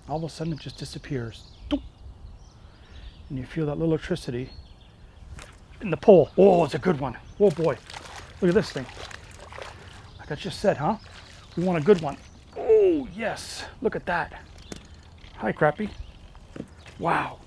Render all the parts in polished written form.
all of a sudden it just disappears. Doop. And you feel that little electricity in the pole. Oh, it's a good one. Oh boy, look at this thing. Like I just said, huh? We want a good one. Oh yes, look at that. Hi, Crappie. Wow.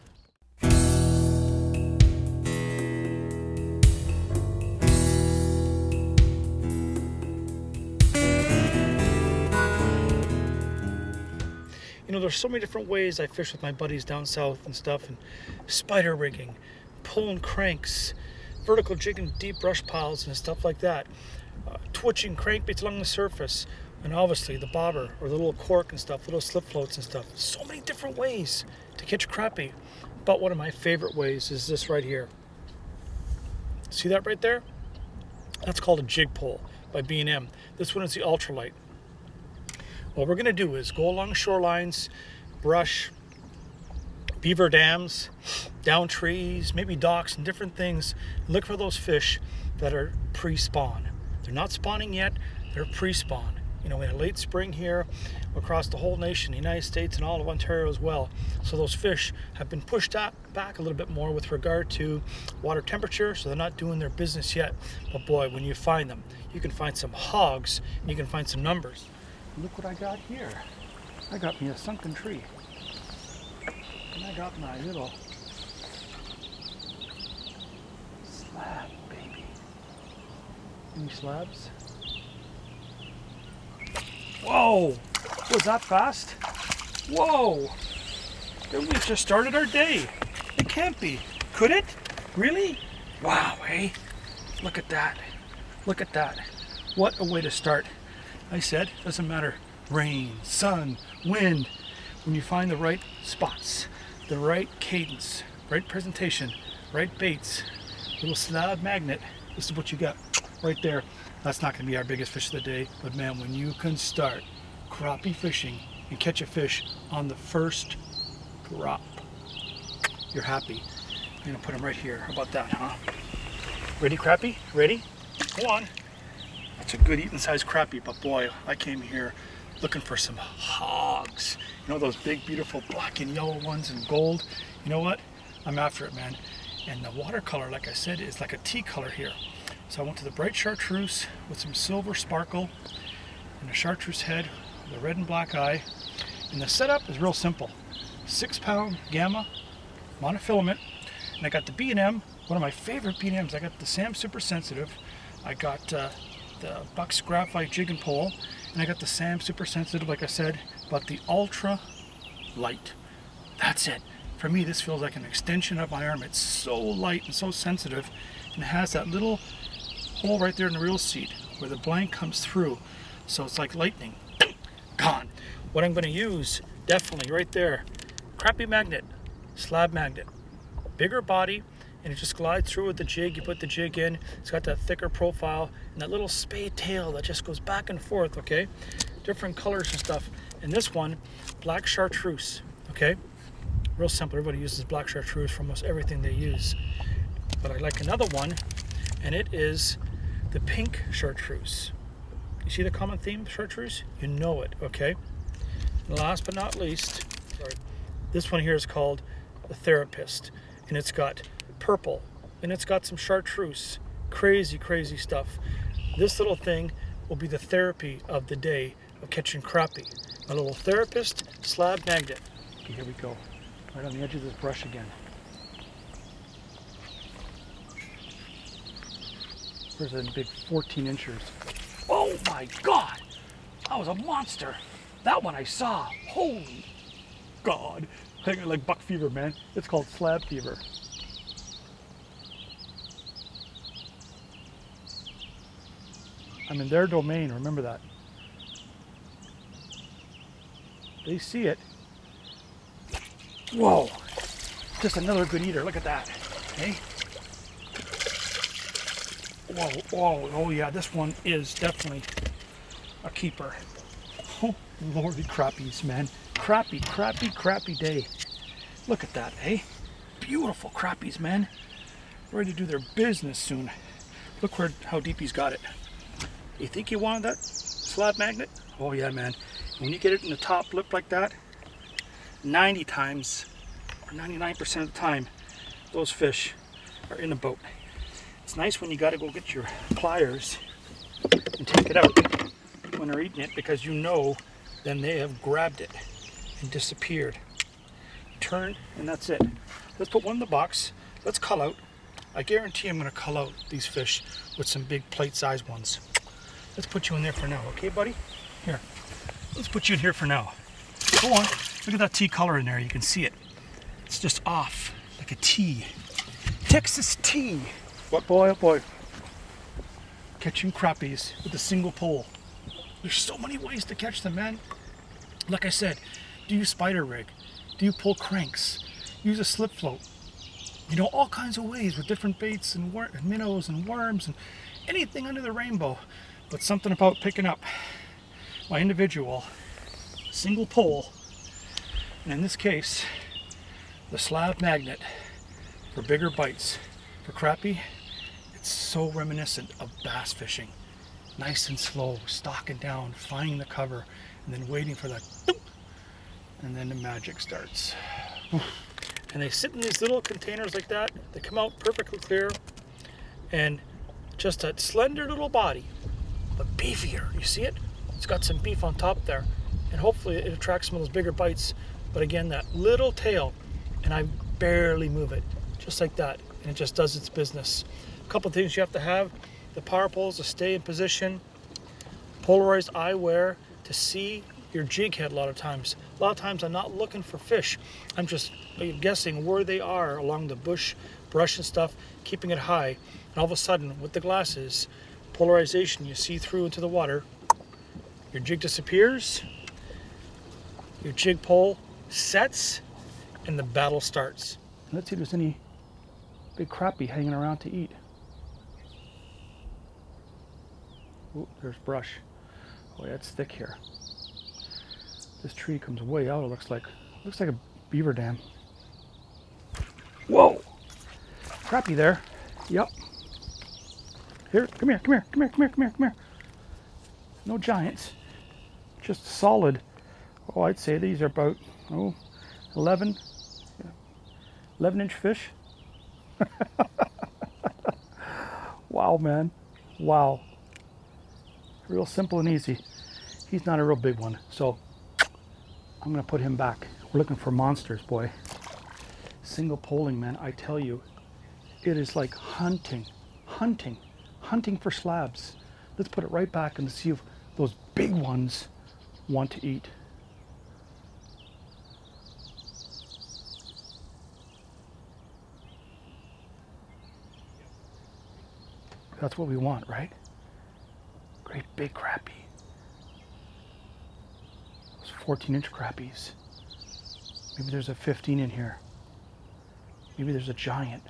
You know, there's so many different ways I fish with my buddies down south and stuff, and spider rigging, pulling cranks, vertical jigging deep brush piles and stuff like that, twitching crankbaits along the surface, and obviously the bobber or the little cork and stuff, little slip floats and stuff. So many different ways to catch crappie. But one of my favorite ways is this right here. See that right there? That's called a jig pole by B&M. This one is the ultralight. What we're going to do is go along shorelines, brush, beaver dams, down trees, maybe docks and different things. Look for those fish that are pre-spawn. They're not spawning yet, they're pre-spawn. You know, in a late spring here, across the whole nation, the United States and all of Ontario as well. So those fish have been pushed back a little bit more with regard to water temperature, so they're not doing their business yet. But boy, when you find them, you can find some hogs, and you can find some numbers. Look what I got here. I got me a sunken tree. And I got my little slab, baby. Any slabs? Whoa! Was that fast? Whoa! We just started our day. It can't be. Could it? Really? Wow, hey? Look at that. Look at that. What a way to start. I said, doesn't matter, rain, sun, wind, when you find the right spots, the right cadence, right presentation, right baits, little slab magnet, this is what you got right there. That's not going to be our biggest fish of the day, but man, when you can start crappie fishing and catch a fish on the first drop, you're happy. I'm going to put them right here. How about that, huh? Ready, crappie? Ready? Go on. That's a good eating sized crappie, but boy, I came here looking for some hogs. You know those big, beautiful black and yellow ones and gold? You know what? I'm after it, man. And the watercolor, like I said, is like a tea color here. So I went to the bright chartreuse with some silver sparkle and a chartreuse head with a red and black eye. And the setup is real simple. 6-pound gamma monofilament. And I got the B&M, one of my favorite B&Ms. I got the Sam Super Sensitive. I got the Buck's Graphite Jig and Pole, and I got the Sam Super Sensitive, like I said, but the Ultra Light. That's it. For me, this feels like an extension of my arm. It's so light and so sensitive, and it has that little hole right there in the reel seat where the blank comes through. So it's like lightning. Gone. What I'm going to use, definitely right there, Crappie Magnet, Slab Magnet. Bigger body, and it just glides through with the jig. You put the jig in, it's got that thicker profile and that little spade tail that just goes back and forth, okay? Different colors and stuff. And this one, black chartreuse, okay? Real simple, everybody uses black chartreuse for almost everything they use. But I like another one, and it is the pink chartreuse. You see the common theme, chartreuse? You know it, okay? And last but not least, this one here is called the Therapist, and it's got purple, and it's got some chartreuse. Crazy, crazy stuff. This little thing will be the therapy of the day of catching crappie. My little Therapist Slab Magnet. Okay, here we go. Right on the edge of this brush again. There's a big 14 inches. Oh my God! That was a monster! That one I saw. Holy God! I think I like buck fever, man. It's called slab fever. I'm in their domain, remember that. They see it. Whoa! Just another good eater, look at that. Hey? Whoa, whoa, oh yeah, this one is definitely a keeper. Oh, lordy crappies, man. Crappie, crappie, crappie day. Look at that, eh? Beautiful crappies, man. Ready to do their business soon. Look how deep he's got it. You think you wanted that slab magnet? Oh yeah, man. When you get it in the top lip like that, 90 times, or 99% of the time, those fish are in a boat. It's nice when you got to go get your pliers and take it out when they're eating it, because you know then they have grabbed it and disappeared. Turn, and that's it. Let's put one in the box. Let's cull out. I guarantee I'm going to cull out these fish with some big plate-sized ones. Let's put you in there for now, okay, buddy? Here, let's put you in here for now. Go on. Look at that T color in there. You can see it. It's just off, like a T. Texas T. What boy, oh boy. Catching crappies with a single pole. There's so many ways to catch them, man. Like I said, do you spider rig? Do you pull cranks? Use a slip float? You know, all kinds of ways with different baits and minnows and worms and anything under the rainbow. But something about picking up my individual single pole, and in this case, the Slab Magnet for bigger bites. For crappie, it's so reminiscent of bass fishing. Nice and slow, stalking down, finding the cover, and then waiting for that, and then the magic starts. And they sit in these little containers like that. They come out perfectly clear, and just a slender little body, but beefier. You see it? It's got some beef on top there, and hopefully it attracts some of those bigger bites. But again, that little tail, and I barely move it, just like that, and it just does its business. A couple of things you have to have: the power poles to stay in position, polarized eyewear to see your jig head. A lot of times I'm not looking for fish. I'm just guessing where they are along the brush and stuff, keeping it high. And all of a sudden, with the glasses, polarization, you see through into the water. Your jig disappears, your jig pole sets, and the battle starts. Let's see if there's any big crappie hanging around to eat. Oh, there's brush. Oh yeah, it's thick here. This tree comes way out. It looks like a beaver dam. Whoa! Crappie there. Yep. Here, come here, come here, come here, come here, come here, come here. No giants. Just solid. Oh, I'd say these are about 11 inch fish. Wow, man. Wow. Real simple and easy. He's not a real big one, so I'm gonna put him back. We're looking for monsters, boy. Single poling, man, I tell you, it is like hunting for slabs. Let's put it right back and see if those big ones want to eat. That's what we want, right? Great big crappie. 14-inch crappies. Maybe there's a 15 in here. Maybe there's a giant.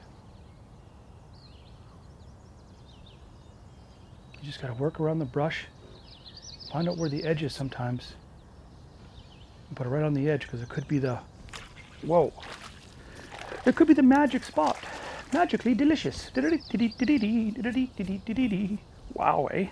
You just gotta work around the brush, find out where the edge is sometimes, and put it right on the edge, because it could be the, whoa, it could be the magic spot. Magically delicious. Wow, eh?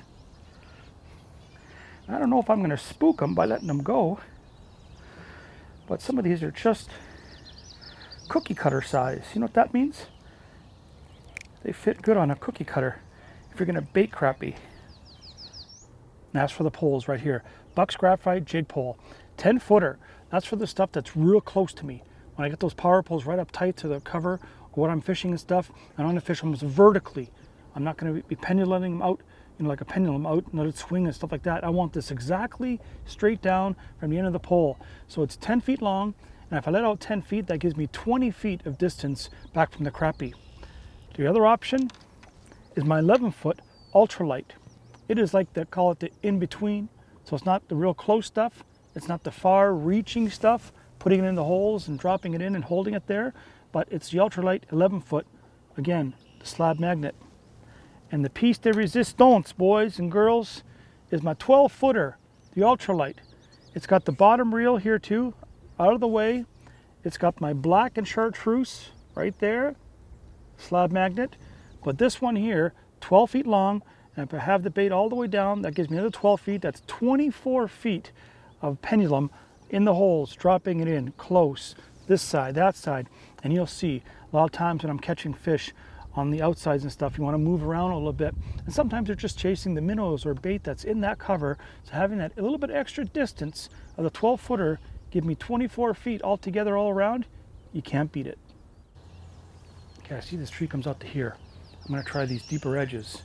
I don't know if I'm going to spook them by letting them go, but some of these are just cookie cutter size. You know what that means? They fit good on a cookie cutter if you're going to bait crappie. And that's for the poles right here. Buck's Graphite Jig Pole. 10-footer. That's for the stuff that's real close to me. When I get those power poles right up tight to the cover of what I'm fishing and stuff, I want to fish them vertically. I'm not going to be pendulating them out, you know, like a pendulum out and let it swing and stuff like that. I want this exactly straight down from the end of the pole. So it's 10 feet long, and if I let out 10 feet, that gives me 20 feet of distance back from the crappie. The other option is my 11-foot ultralight. It is like they call it the in-between. So it's not the real close stuff. It's not the far-reaching stuff, putting it in the holes and dropping it in and holding it there. But it's the ultralight 11-foot, again, the Slab Magnet. And the piece de resistance, boys and girls, is my 12-footer, the ultralight. It's got the bottom reel here too, out of the way. It's got my Black-Chartreuse right there, Slab Magnet. But this one here, 12 feet long, and if I have the bait all the way down, that gives me another 12 feet. That's 24 feet of pendulum in the holes, dropping it in close, this side, that side, and you'll see a lot of times when I'm catching fish on the outsides and stuff, you want to move around a little bit, and sometimes they're just chasing the minnows or bait that's in that cover. So having that a little bit extra distance of the 12-footer give me 24 feet altogether all around, you can't beat it. Okay, I see this tree comes out to here. I'm going to try these deeper edges.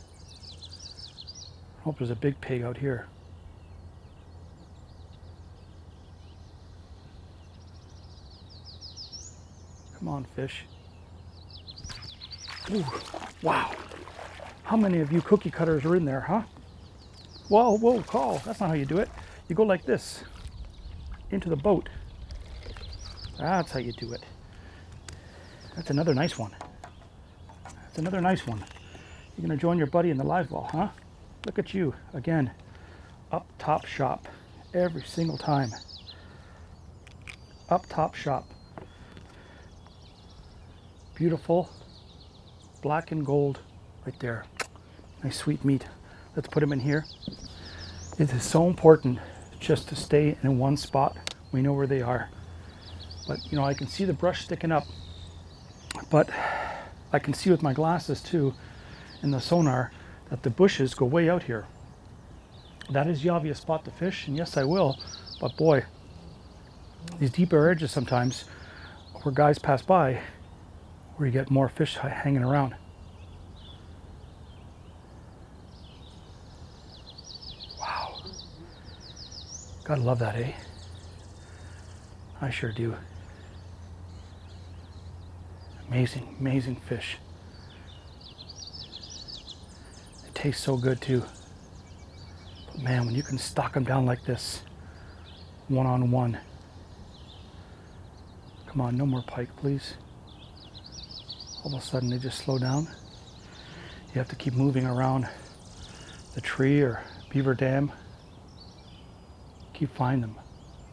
I hope there's a big pig out here. Come on, fish. Ooh, wow. How many of you cookie cutters are in there, huh? Whoa, whoa, Carl, that's not how you do it. You go like this, into the boat. That's how you do it. That's another nice one. That's another nice one. You're gonna join your buddy in the live well, huh? Look at you, again, up top shop, every single time. Up top shop. Beautiful black and gold right there. Nice sweet meat. Let's put them in here. It is so important just to stay in one spot. We know where they are. But you know, I can see the brush sticking up, but I can see with my glasses too in the sonar that the bushes go way out here. That is the obvious spot to fish, and yes, I will. But boy, these deeper edges sometimes where guys pass by, where you get more fish hanging around. Wow. Gotta love that, eh? I sure do. Amazing, amazing fish. They taste so good too. But man, when you can stock them down like this, one-on-one. Come on, no more pike, please. All of a sudden they just slow down. You have to keep moving around the tree or beaver dam. Keep finding them.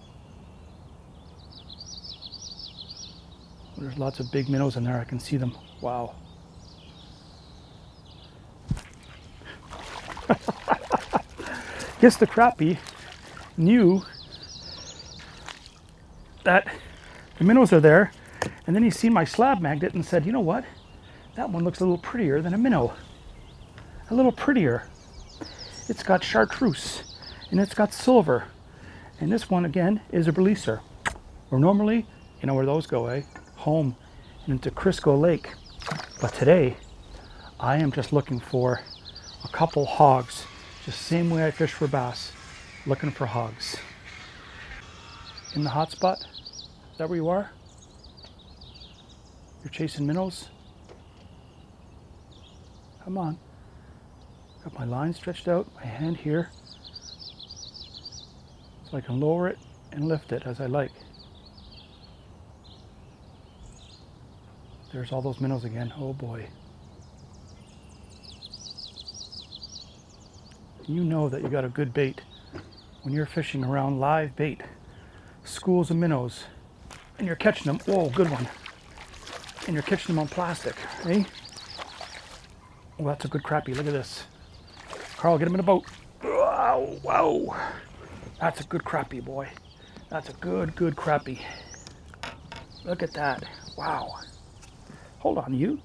There's lots of big minnows in there. I can see them. Wow. Guess the crappie knew that the minnows are there, and then he seen my slab magnet and said, you know what? That one looks a little prettier than a minnow. A little prettier. It's got chartreuse, and it's got silver. And this one, again, is a releaser. Or normally, you know where those go, eh? Home and into Crisco Lake. But today, I am just looking for a couple hogs. Just same way I fish for bass. Looking for hogs. In the hot spot? Is that where you are? You're chasing minnows? Come on. Got my line stretched out, my hand here. So I can lower it and lift it as I like. There's all those minnows again. Oh boy. You know that you got a good bait when you're fishing around live bait. Schools of minnows. And you're catching them. Whoa, good one. And you're catching them on plastic, eh? Oh, that's a good crappie. Look at this. Carl, get him in a boat. Wow, wow. That's a good crappie, boy. That's a good crappie. Look at that. Wow. Hold on, you.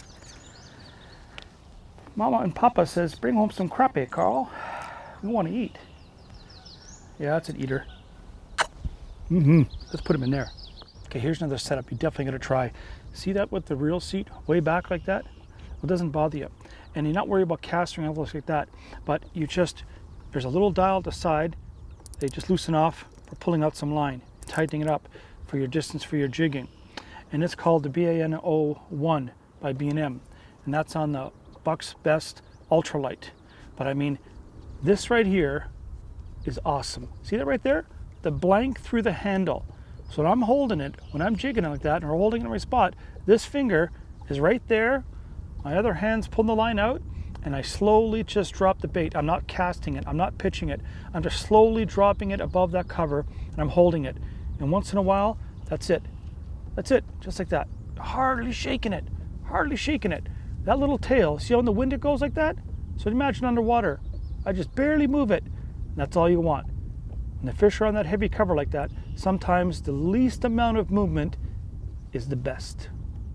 Mama and Papa says, bring home some crappie, Carl. We want to eat. Yeah, that's an eater. Let's put him in there. Okay, here's another setup you definitely got to try. See that with the reel seat way back like that? It doesn't bother you. And you're not worried about casting envelopes like that. But you just, there's a little dial at the side. They just loosen off for pulling out some line, tightening it up for your distance for your jigging. And it's called the BAN01 by B&M. And that's on the Buck's Best Ultralight. But I mean, this right here is awesome. See that right there? The blank through the handle. So when I'm holding it, when I'm jigging it like that, and we're holding it in my spot, this finger is right there. My other hand's pulling the line out, and I slowly just drop the bait. I'm not casting it, I'm not pitching it. I'm just slowly dropping it above that cover, and I'm holding it. And once in a while, that's it. That's it, just like that. Hardly shaking it, hardly shaking it. That little tail, see how in the wind it goes like that? So imagine underwater. I just barely move it, and that's all you want. When the fish are on that heavy cover like that, sometimes the least amount of movement is the best.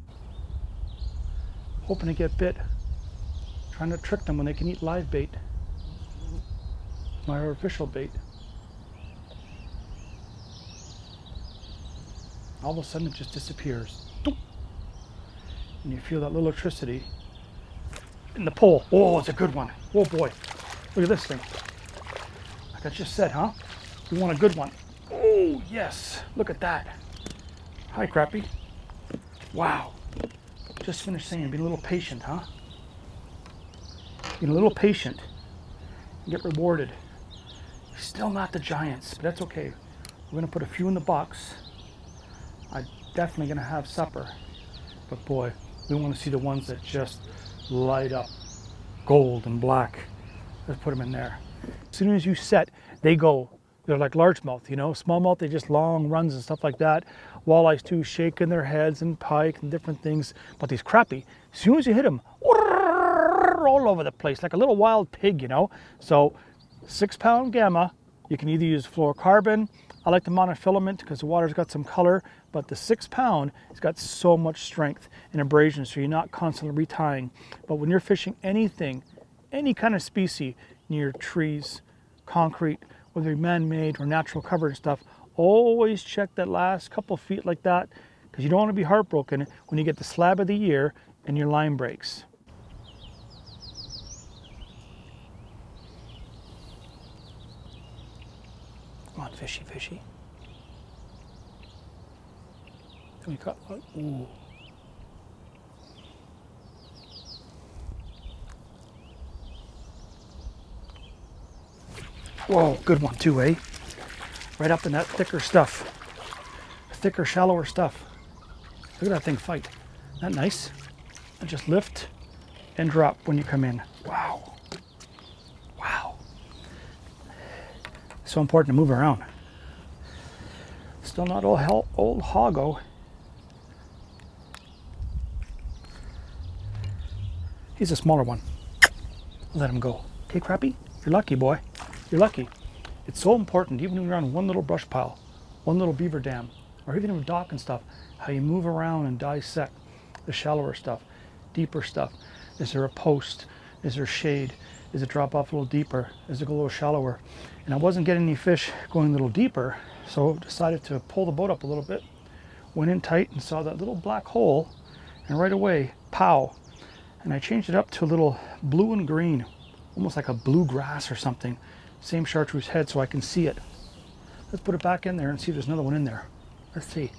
Hoping to get bit. Trying to trick them when they can eat live bait. My artificial bait. All of a sudden it just disappears. And you feel that little electricity in the pole. Oh, it's a good one. Oh boy. Look at this thing. Like I just said, huh? We want a good one. Oh, yes. Look at that. Hi, Crappie. Wow. Just finished saying, be a little patient, huh? Be a little patient. Get rewarded. Still not the giants, but that's okay. We're going to put a few in the box. I'm definitely going to have supper. But boy, we want to see the ones that just light up gold and black. Let's put them in there. As soon as you set, they go. They're like largemouth, you know. Smallmouth, they just long runs and stuff like that. Walleyes too, shaking their heads, and pike and different things. But these crappie, as soon as you hit them, all over the place, like a little wild pig, you know. So 6-pound gamma, you can either use fluorocarbon. I like the monofilament because the water's got some color, but the 6-pound has got so much strength and abrasion, so you're not constantly retying. But when you're fishing anything, any kind of species near trees, concrete, whether it be man-made or natural cover and stuff, always check that last couple feet like that, because you don't want to be heartbroken when you get the slab of the year and your line breaks. Come on, fishy, fishy. We got one. Ooh. Whoa, good one too, eh? Right up in that thicker stuff. Thicker, shallower stuff. Look at that thing fight. Isn't that nice? And just lift and drop when you come in. Wow. Wow. So important to move around. Still not old hoggo. He's a smaller one. Let him go. Okay, Crappie? You're lucky, boy. You're lucky. It's so important, even when you're on one little brush pile, one little beaver dam, or even with dock and stuff, how you move around and dissect the shallower stuff, deeper stuff. Is there a post? Is there shade? Is it drop off a little deeper? Is it go a little shallower? And I wasn't getting any fish going a little deeper, so decided to pull the boat up a little bit. Went in tight and saw that little black hole, and right away, pow. And I changed it up to a little blue and green, almost like a bluegrass or something. Same chartreuse head so I can see it. Let's put it back in there and see if there's another one in there. Let's see.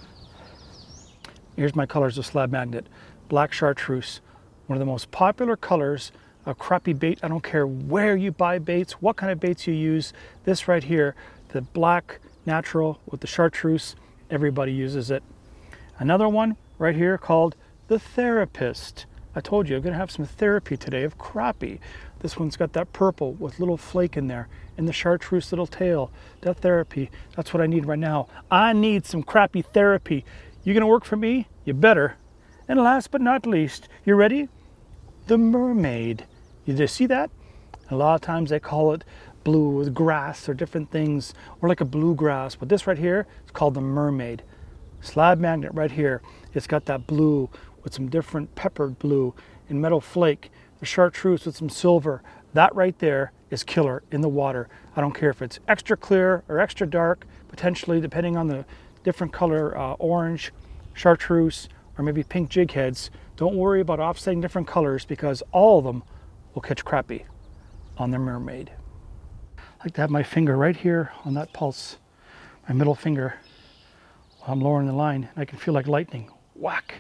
Here's my colors of Slab Magnet. Black chartreuse, one of the most popular colors of crappie bait. I don't care where you buy baits, what kind of baits you use. This right here, the black natural with the chartreuse, everybody uses it. Another one right here called the Therapist. I told you I'm going to have some therapy today of crappie. This one's got that purple with little flake in there and the chartreuse little tail. That therapy, that's what I need right now. I need some crappie therapy. You going to work for me? You better. And last but not least, you ready? The mermaid. You just see that? A lot of times they call it blue with grass or different things, or like a bluegrass. But this right here is called the mermaid. Slab Magnet right here. It's got that blue with some different peppered blue and metal flake, the chartreuse with some silver. That right there is killer in the water. I don't care if it's extra clear or extra dark, potentially depending on the different color, orange, chartreuse, or maybe pink jig heads. Don't worry about offsetting different colors because all of them will catch crappie on their mermaid. I like to have my finger right here on that pulse, my middle finger, while I'm lowering the line. And I can feel like lightning. Whack.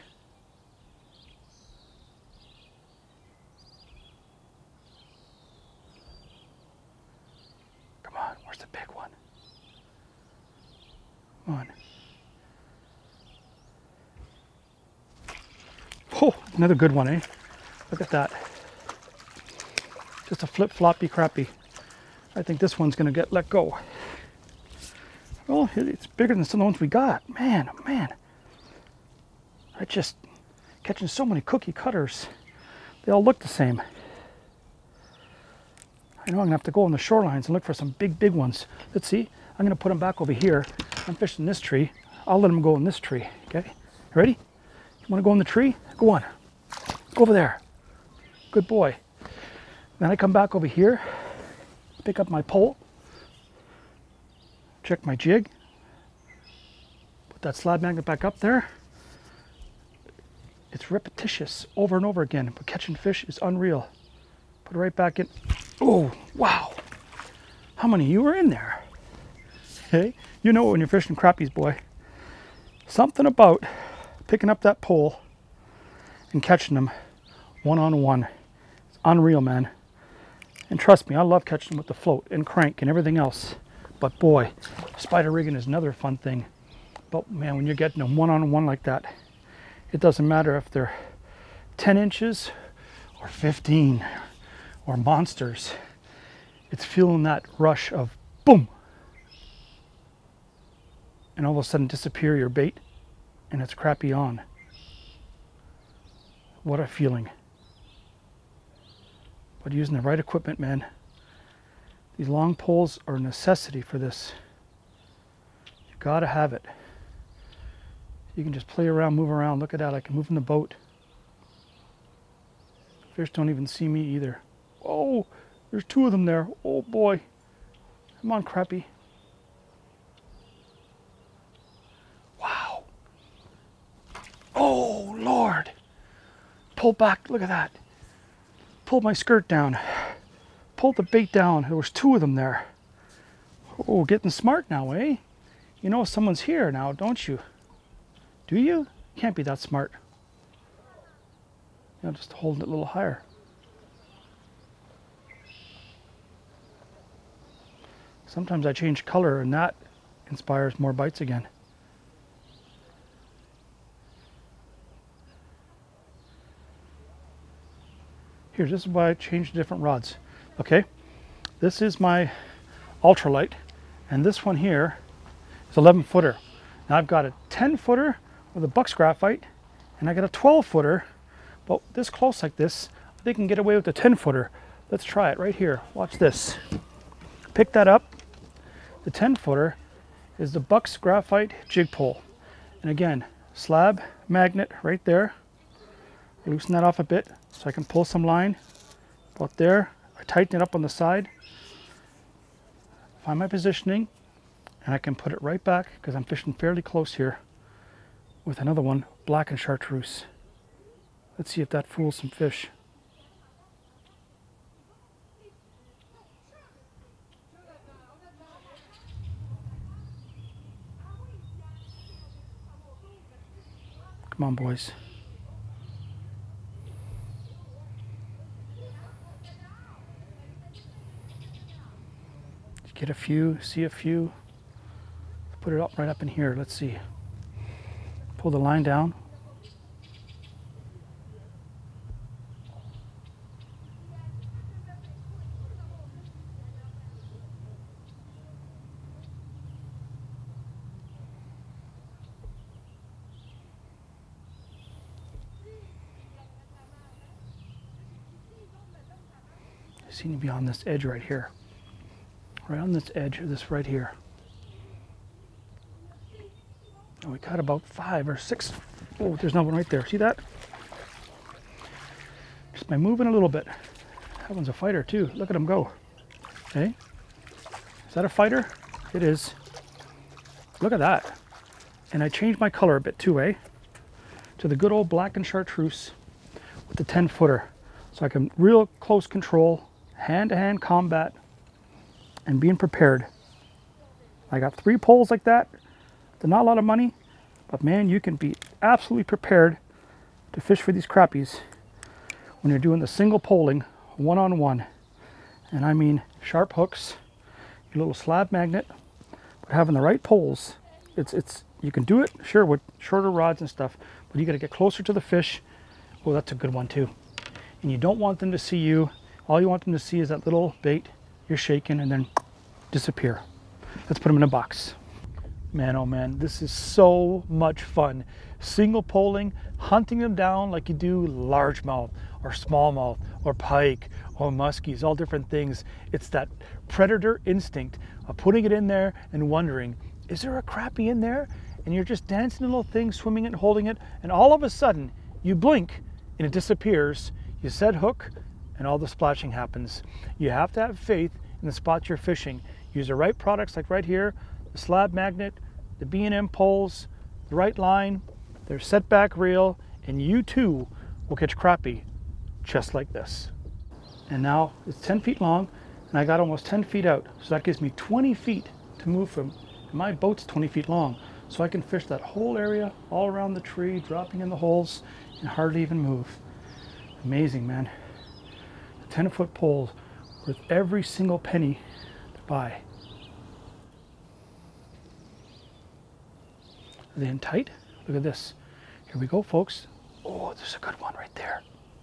Come on, where's the big one? Come on. Oh, another good one, eh? Look at that. Just a flip-floppy crappie. I think this one's gonna get let go. Well, it's bigger than some of the ones we got. Man, oh man. I just catching so many cookie cutters. They all look the same. I know I'm gonna have to go on the shorelines and look for some big ones. Let's see. I'm gonna put them back over here. I'm fishing this tree. I'll let him go in this tree, okay? Ready? You want to go in the tree? Go on. Go over there. Good boy. Then I come back over here, pick up my pole, check my jig, put that slab magnet back up there. It's repetitious over and over again, but catching fish is unreal. Put it right back in. Oh, wow. How many of you are in there? Hey, you know when you're fishing crappies, boy. Something about picking up that pole and catching them one-on-one. It's unreal, man. And trust me, I love catching them with the float and crank and everything else. But boy, spider rigging is another fun thing. But man, when you're getting them one-on-one like that, it doesn't matter if they're 10 inches or 15 or monsters. It's feeling that rush of boom. And all of a sudden disappear your bait and it's crappie on. What a feeling. But using the right equipment, man. These long poles are a necessity for this. You gotta have it. You can just play around, move around. Look at that, I can move in the boat. Fish don't even see me either. Oh, there's two of them there. Oh boy. Come on, crappie. Wow. Oh, Lord. Pull back, look at that. Pull my skirt down. Pull the bait down. There was two of them there. Oh, getting smart now, eh? You know someone's here now, don't you? Do you? Can't be that smart. You know, just holding it a little higher. Sometimes I change color and that inspires more bites again. Here, this is why I changed different rods. Okay, this is my ultralight, and this one here is 11-footer. Now I've got a 10-footer with a Bucks graphite, and I got a 12-footer. But this close like this, they can get away with the 10-footer. Let's try it right here. Watch this. Pick that up. The 10-footer is the Bucks graphite jig pole, and again, slab magnet right there. Loosen that off a bit so I can pull some line about there. I tighten it up on the side, find my positioning, and I can put it right back because I'm fishing fairly close here with another one, Black-Chartreuse. Let's see if that fools some fish. Come on, boys. Get a few, see a few. Put it up right up in here. Let's see. Pull the line down. I seem to be on this edge right here. Right on this edge of this right here. And we caught about 5 or 6. Oh, there's another one right there. See that? Just by moving a little bit. That one's a fighter too. Look at him go. Okay. Is that a fighter? It is. Look at that. And I changed my color a bit too, eh? To the good old Black-Chartreuse with the 10-footer. So I can real close control, hand-to-hand combat, and being prepared. I got 3 poles like that. They're not a lot of money, but man, you can be absolutely prepared to fish for these crappies when you're doing the single poling one-on-one. And I mean sharp hooks, your little slab magnet, but having the right poles, you can do it, sure, with shorter rods and stuff, but you got to get closer to the fish. Oh, that's a good one too. And you don't want them to see you. All you want them to see is that little bait you're shaking and then disappear. Let's put them in a box. Man, oh man, this is so much fun. Single poling, hunting them down like you do largemouth or smallmouth or pike or muskies, all different things. It's that predator instinct of putting it in there and wondering, is there a crappie in there? And you're just dancing a little thing, swimming it and holding it, and all of a sudden you blink and it disappears. You set hook and all the splashing happens. You have to have faith in the spots you're fishing. Use the right products like right here, the Slab Magnet, the B&M poles, the right line, their setback reel, and you too will catch crappie just like this. And now it's 10 feet long and I got almost 10 feet out. So that gives me 20 feet to move from. And my boat's 20 feet long. So I can fish that whole area all around the tree, dropping in the holes and hardly even move. Amazing, man. The 10-foot poles worth every single penny to buy. Are they in tight? Look at this. Here we go, folks. Oh, there's a good one right there.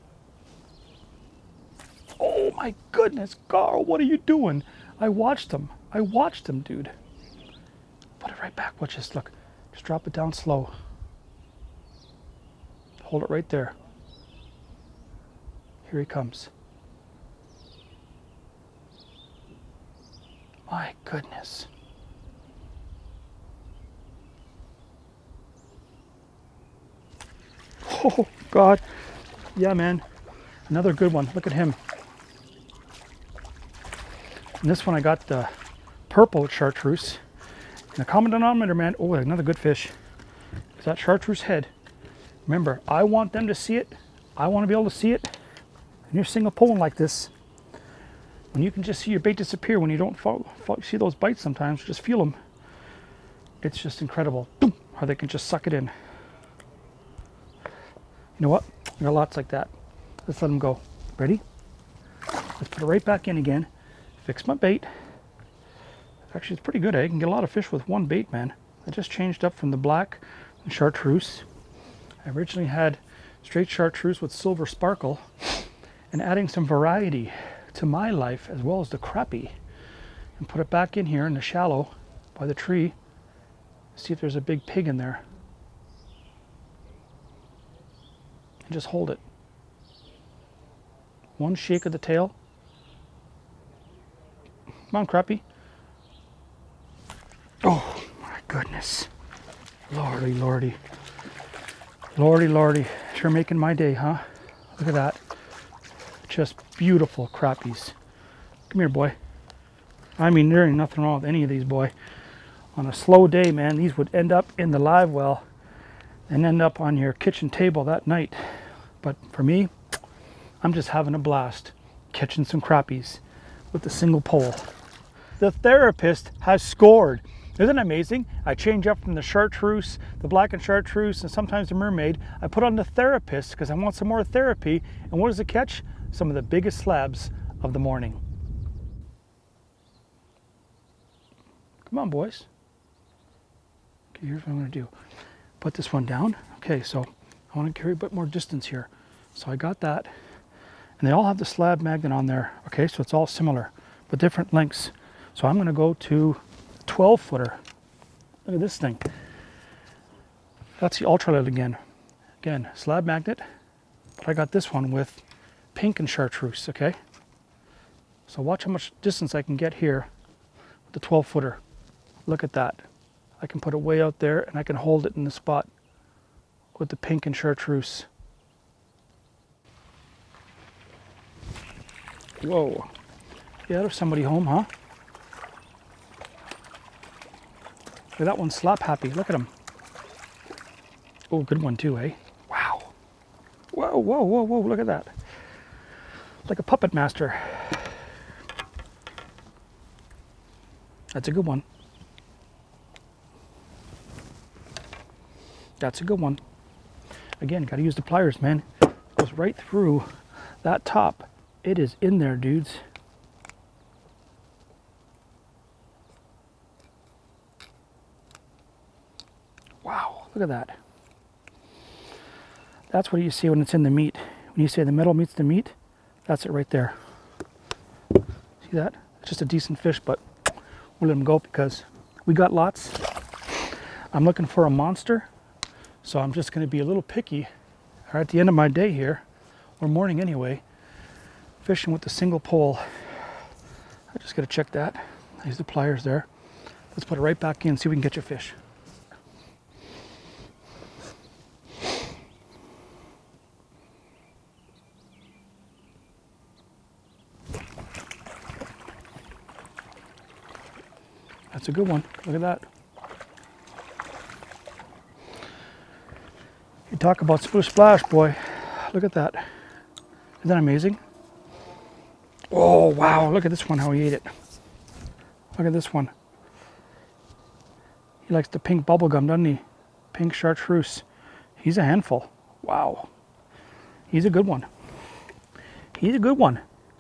Oh my goodness, Carl, what are you doing? I watched him. I watched him, dude. Put it right back. Watch this. Look. Just drop it down slow. Hold it right there. Here he comes. My goodness. Oh, God. Yeah, man. Another good one. Look at him. And this one I got the purple chartreuse. And the common denominator, man. Oh, another good fish. It's that chartreuse head. Remember, I want them to see it. I want to be able to see it. And you're single pulling like this. When you can just see your bait disappear, when you don't see those bites sometimes, just feel them. It's just incredible. Boom, how they can just suck it in. You know what? I got lots like that. Let's let them go. Ready? Let's put it right back in again. Fix my bait. Actually, it's pretty good. I can get a lot of fish with one bait, man. I just changed up from the black and chartreuse. I originally had straight chartreuse with silver sparkle, and adding some variety to my life as well as the crappie, and put it back in here in the shallow by the tree. See if there's a big pig in there. And just hold it. One shake of the tail. Come on, crappie. Oh my goodness. Lordy, lordy. Lordy, lordy. Sure making my day, huh? Look at that. Just beautiful crappies. Come here, boy. I mean, there ain't nothing wrong with any of these, boy. On a slow day, man, these would end up in the live well and end up on your kitchen table that night. But for me, I'm just having a blast catching some crappies with a single pole. The therapist has scored. Isn't it amazing? I change up from the chartreuse, the black and chartreuse, and sometimes the mermaid. I put on the therapist because I want some more therapy. And what does it catch? Some of the biggest slabs of the morning. Come on, boys. Okay, here's what I'm going to do. Put this one down. Okay, so I want to carry a bit more distance here. So I got that. And they all have the Slab Magnet on there. Okay, so it's all similar, but different lengths. So I'm going to go to 12-footer. Look at this thing. That's the ultralight again. Again, Slab Magnet. But I got this one with pink and chartreuse, okay? So watch how much distance I can get here with the 12-footer. Look at that. I can put it way out there and I can hold it in the spot with the pink and chartreuse. Whoa. Yeah, there's somebody home, huh? Look at that one, slap happy. Look at him. Oh, good one too, eh? Wow. Whoa, whoa, whoa, whoa, look at that. Like a puppet master. That's a good one. That's a good one. Again, gotta use the pliers, man. Goes right through that top. It is in there, dudes. Wow, look at that. That's what you see when it's in the meat. When you say the metal meets the meat, that's it right there. See that? It's just a decent fish, but we'll let him go because we got lots. I'm looking for a monster, so I'm just going to be a little picky. At the end of my day here, or morning anyway, fishing with the single pole. I just got to check that. Use the pliers there. Let's put it right back in, see if we can catch a fish. That's a good one. Look at that. You talk about splish splash, boy. Look at that. Isn't that amazing? Oh, wow. Look at this one, how he ate it. Look at this one. He likes the pink bubble gum, doesn't he? Pink chartreuse. He's a handful. Wow. He's a good one. He's a good one.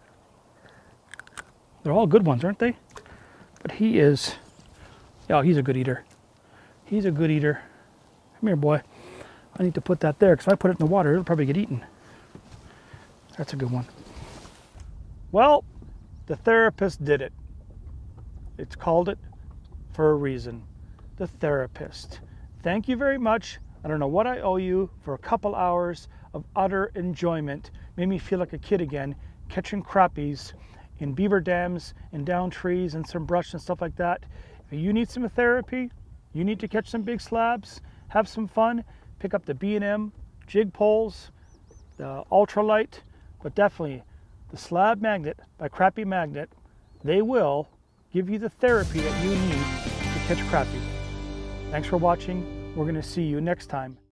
They're all good ones, aren't they? But he is... Oh, he's a good eater. He's a good eater. Come here, boy. I need to put that there, because if I put it in the water, it'll probably get eaten. That's a good one. Well, the therapist did it. It's called it for a reason. The therapist. Thank you very much. I don't know what I owe you for a couple hours of utter enjoyment. Made me feel like a kid again, catching crappies in beaver dams and down trees and some brush and stuff like that. If you need some therapy, you need to catch some big slabs, have some fun, pick up the B&M Jig Poles, the ultralight, but definitely the Slab Magnet by Crappie Magnet. They will give you the therapy that you need to catch crappie. Thanks for watching. We're going to see you next time.